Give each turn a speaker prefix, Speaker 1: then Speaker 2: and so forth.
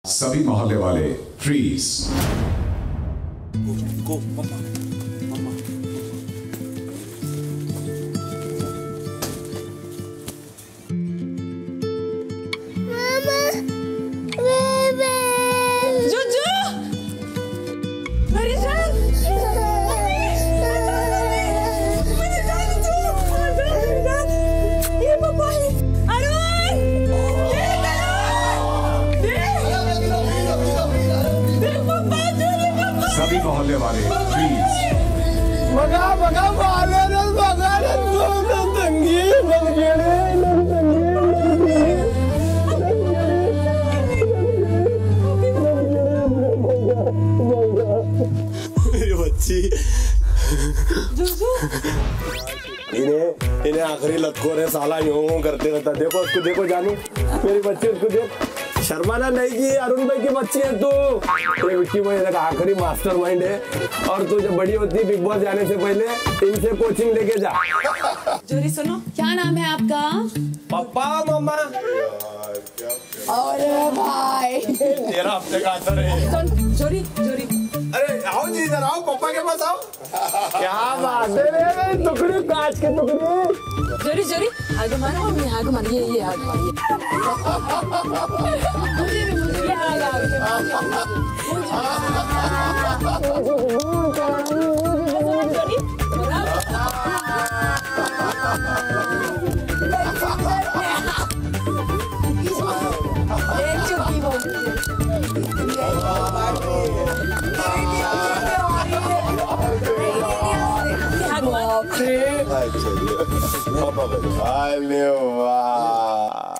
Speaker 1: सभी मोहल्ले वाले फ्रीज।
Speaker 2: गो मम्मा मम्मा
Speaker 3: जुजू मेरी जान ये पापा है अरुण
Speaker 1: सभी मोहल्ले वाले फ्रीज।
Speaker 4: बगा बगा मारे रे बगा रे तंगी तंगी
Speaker 2: मेरी बच्ची इन्हें आखिरी लतखोर है साला यूं करते रहता। देखो उसको देखो जानू मेरी बच्ची उसको देख शर्माना नहीं की अरुण भाई की बच्ची है तू। ये विक्की भाई आखिरी मास्टरमाइंड है और तू जब बड़ी होती है बिग बॉस जाने से पहले इनसे कोचिंग लेके जा।
Speaker 3: जोरी सुनो क्या नाम है आपका?
Speaker 2: पापा मम्मा
Speaker 3: अरे भाई
Speaker 2: तेरा हफ्ते का असर है।
Speaker 3: जोरी जोरी
Speaker 2: अरे आओ जी इधर आओ पापा के पास आओ। क्या बात है टुकड़ी काट के टुकड़ी।
Speaker 3: जोरी जोरी आगे मारो मम्मी आगे मार ये आगे मार ये
Speaker 2: पापा वाह